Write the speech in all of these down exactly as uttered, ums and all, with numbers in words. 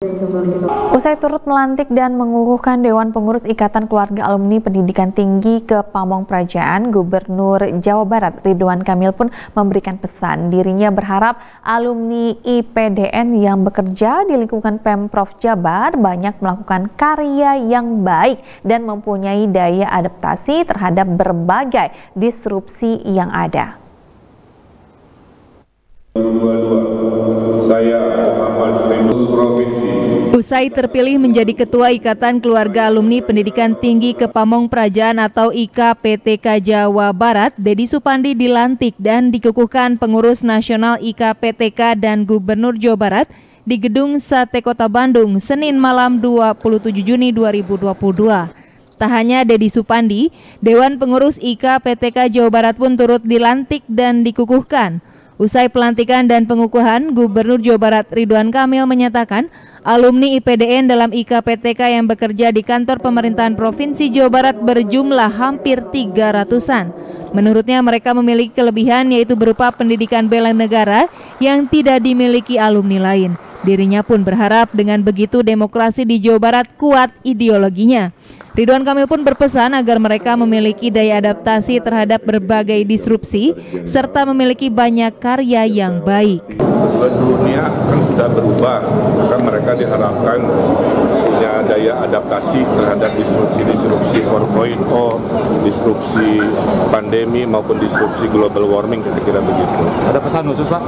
Usai turut melantik dan mengukuhkan Dewan Pengurus Ikatan Keluarga Alumni Pendidikan Tinggi ke Pamong Praja, Gubernur Jawa Barat Ridwan Kamil pun memberikan pesan. Dirinya berharap alumni I P D N yang bekerja di lingkungan Pemprov Jabar banyak melakukan karya yang baik dan mempunyai daya adaptasi terhadap berbagai disrupsi yang ada. Saya Muhammad Tenggus Provinsi. Usai terpilih menjadi Ketua Ikatan Keluarga Alumni Pendidikan Tinggi ke Pamong Praja atau I K P T K Jawa Barat, Dedi Supandi dilantik dan dikukuhkan pengurus nasional I K P T K dan Gubernur Jawa Barat di Gedung Sate Kota Bandung, Senin malam dua puluh tujuh Juni dua ribu dua puluh dua. Tak hanya Dedi Supandi, Dewan Pengurus I K P T K Jawa Barat pun turut dilantik dan dikukuhkan. Usai pelantikan dan pengukuhan, Gubernur Jawa Barat Ridwan Kamil menyatakan alumni I P D N dalam I K P T K yang bekerja di kantor pemerintahan Provinsi Jawa Barat berjumlah hampir tiga ratusan. Menurutnya mereka memiliki kelebihan yaitu berupa pendidikan bela negara yang tidak dimiliki alumni lain. Dirinya pun berharap dengan begitu demokrasi di Jawa Barat kuat ideologinya. Ridwan Kamil pun berpesan agar mereka memiliki daya adaptasi terhadap berbagai disrupsi serta memiliki banyak karya yang baik. Dunia kan sudah berubah, maka mereka diharapkan punya daya adaptasi terhadap disrupsi-disrupsi empat titik nol, disrupsi pandemi maupun disrupsi global warming, kira-kira begitu. Ada pesan khusus, Pak?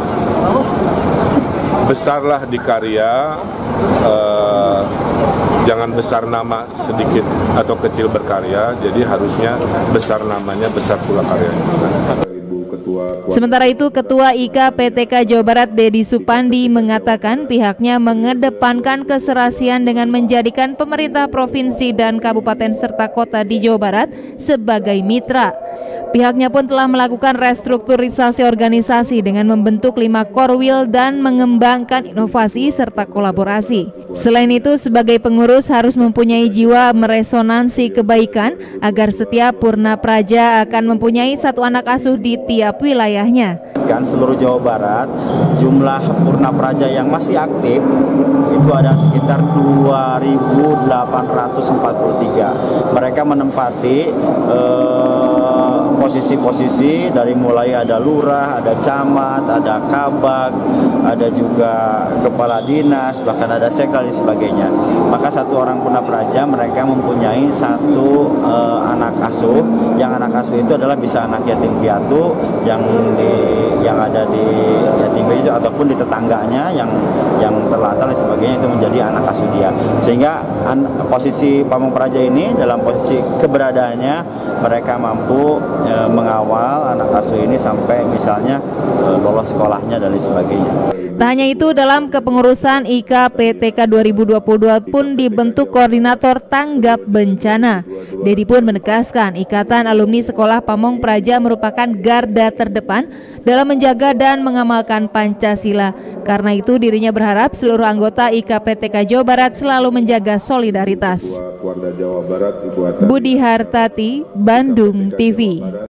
Besarlah di karya, eh, jangan besar nama sedikit atau kecil berkarya, jadi harusnya besar namanya, besar pula karyanya. Sementara itu, Ketua I K P T K Jawa Barat Dedi Supandi mengatakan pihaknya mengedepankan keserasian dengan menjadikan pemerintah provinsi dan kabupaten serta kota di Jawa Barat sebagai mitra. Pihaknya pun telah melakukan restrukturisasi organisasi dengan membentuk lima korwil dan mengembangkan inovasi serta kolaborasi. Selain itu, sebagai pengurus harus mempunyai jiwa meresonansi kebaikan agar setiap Purna Praja akan mempunyai satu anak asuh di tiap wilayahnya. Kan seluruh Jawa Barat, jumlah Purna Praja yang masih aktif itu ada sekitar dua ribu delapan ratus empat puluh tiga. Mereka menempati eh, posisi-posisi dari mulai ada lurah, ada camat, ada kabag, ada juga kepala dinas, bahkan ada sekal dan sebagainya. Maka satu orang Purna Praja mereka mempunyai satu uh, anak asuh. Yang anak asuh itu adalah bisa anak yatim piatu yang di yang ada di yatim piatu ataupun di tetangganya yang yang terlantar dan sebagainya, itu menjadi anak asuh dia. Sehingga an, posisi Pamong Praja ini dalam posisi keberadaannya mereka mampu e, mengawal anak asuh ini sampai misalnya e, lolos sekolahnya dan sebagainya. Tak hanya itu, dalam kepengurusan I K P T K dua ribu dua puluh dua pun dibentuk koordinator tanggap bencana. Dedi pun menegaskan Ikatan Alumni Sekolah Pamong Praja merupakan garda terdepan dalam menjaga dan mengamalkan Pancasila. Karena itu dirinya berharap seluruh anggota I K P T K Jawa Barat selalu menjaga solidaritas. Budi Hartati, Bandung T V.